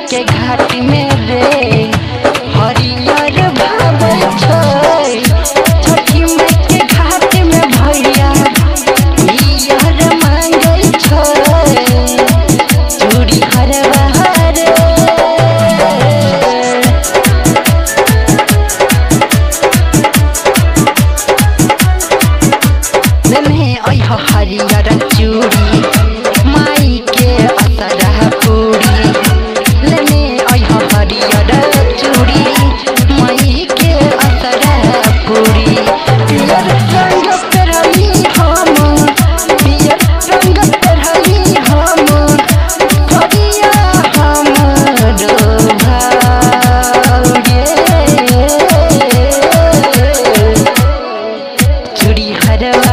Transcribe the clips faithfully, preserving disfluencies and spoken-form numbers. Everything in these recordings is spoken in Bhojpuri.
के घाट में रे हरियर भावे छै। छठी माई के घाट में भैया पियर मांगे छै चूड़ी हरवा रे। लेने अइह हरियर चूड़ी माई के असरा पूरी। लेने अइह हरियर चूड़ी माई के असरा पूरी। पियर रंग पेरहली हम पियर रंग पेरहली हम हरिया हमरो भाग्य। चूड़ी हरवा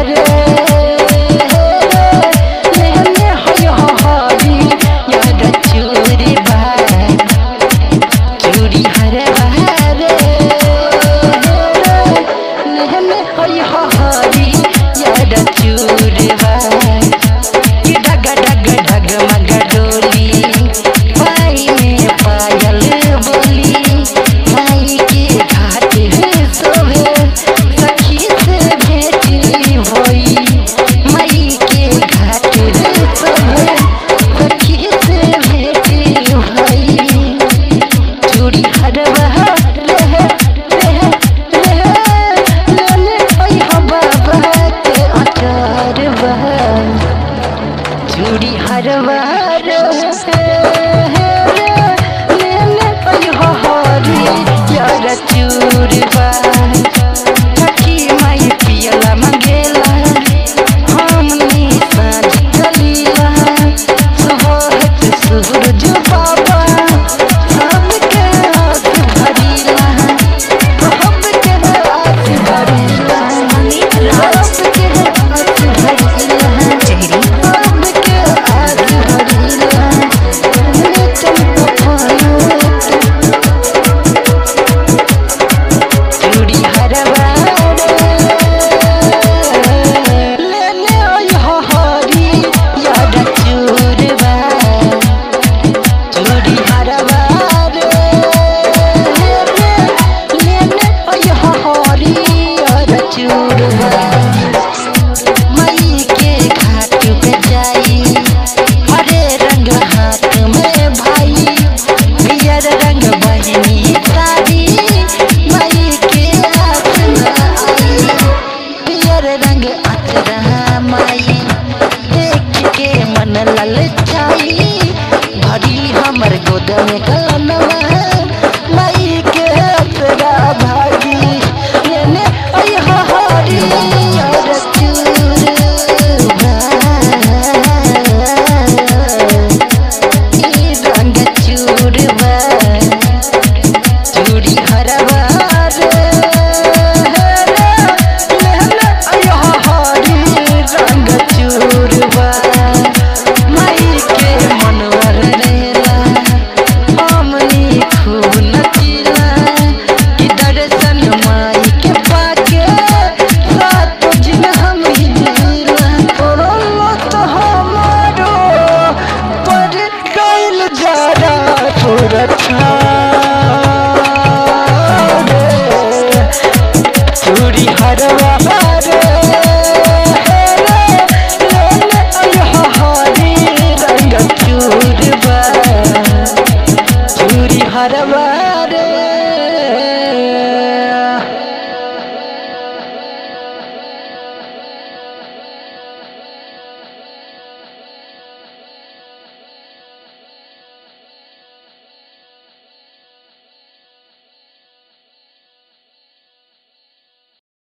चूड़ी हरवा चूड़वा छठी माई पियला मंगेला हमनी साँझ चलीला सुबह सूरज बाबा सबके हाथ भरीला सबके हाथ भरीला सबके हाथ भरीला चेहरी माई के घाट पे जाई हरे रंग हाथ में भाई पियर रंग बहनी साड़ी माई के हाथ में आई। पियर रंग अचरा माई देख के मन ललचाई भरी हमर गोद में कनवा माई के असरा भागी। लेने अइह हरियर चूड़वा ई रंग चूड़वा चूड़ी हरवा रे। लेने अइह हरियर रंग चूड़वा माई के मनवर रेला हमनी खूब नचिला कि दर्शन माई के पाके रात दिन हम हिला। तोरो तो हमारो पर गइल जरा थोड़ा